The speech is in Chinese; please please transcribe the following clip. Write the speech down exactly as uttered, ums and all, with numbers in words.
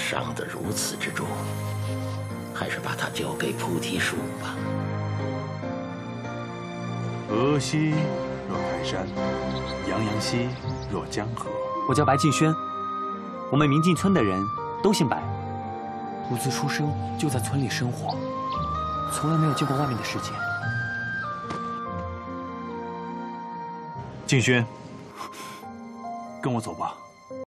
伤得如此之重，还是把它交给菩提树吧。 峨兮若泰山，洋洋兮若江河。 我叫白敬轩，我们明镜村的人都姓白。我自出生就在村里生活，从来没有见过外面的世界。 敬轩，跟我走吧。